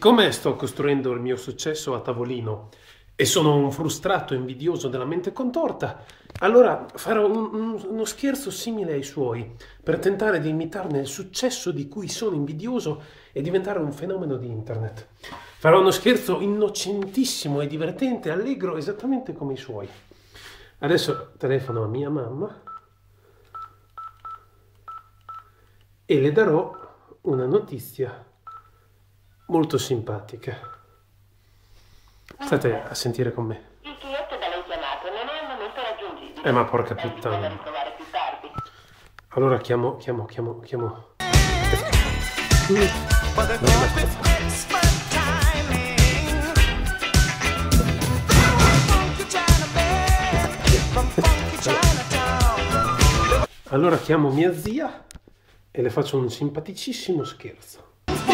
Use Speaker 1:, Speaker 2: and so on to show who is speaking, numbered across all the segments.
Speaker 1: Siccome sto costruendo il mio successo a tavolino e sono un frustrato invidioso della mente contorta, allora farò uno scherzo simile ai suoi per tentare di imitarne il successo di cui sono invidioso e diventare un fenomeno di internet. Farò uno scherzo innocentissimo e divertente, allegro, esattamente come i suoi. Adesso telefono a mia mamma e le darò una notizia molto simpatica. State a sentire con me.
Speaker 2: Il cliente da lei chiamato non è al momento raggiungibile.
Speaker 1: Ma porca
Speaker 2: La invito
Speaker 1: puttana.
Speaker 2: a riprovare più tardi.
Speaker 1: Allora chiamo. Allora chiamo mia zia e le faccio un simpaticissimo scherzo.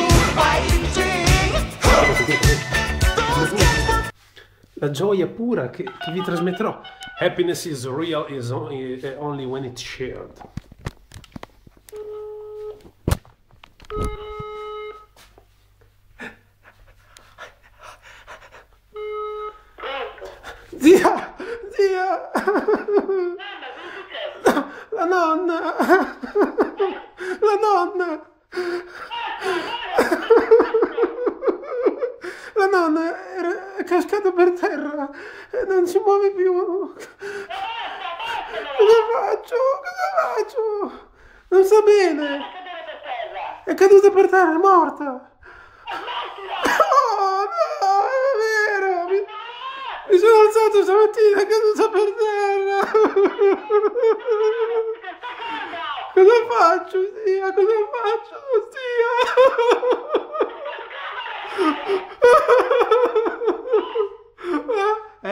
Speaker 1: La gioia pura che vi trasmetterò. Happiness is real is only when it's shared. Zia! La nonna! La nonna! La nonna è cascata per terra e non si muove più. Cosa faccio? Non sta bene. È caduta per terra, è morta. Oh no, è vero. Mi sono alzato stamattina, è caduta per terra. Cosa faccio, zia? Cosa faccio, zia?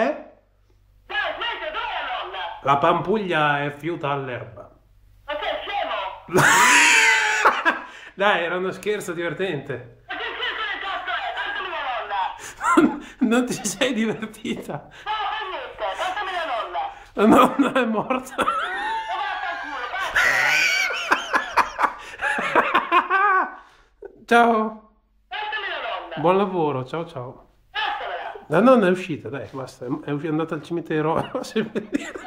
Speaker 1: La pampuglia è fiuta all'erba.
Speaker 2: Ma sei scemo?
Speaker 1: Dai, era uno scherzo divertente.
Speaker 2: Ma che schifo di cazzo è? Passami mia nonna!
Speaker 1: Non ti sei divertita?
Speaker 2: No, per niente, passami la nonna!
Speaker 1: La nonna è morta.
Speaker 2: Ma vaffanculo, basta!
Speaker 1: Ciao.
Speaker 2: Passami la nonna!
Speaker 1: Buon lavoro, ciao ciao.
Speaker 2: Passamela!
Speaker 1: La nonna è uscita, dai, basta, è andata al cimitero.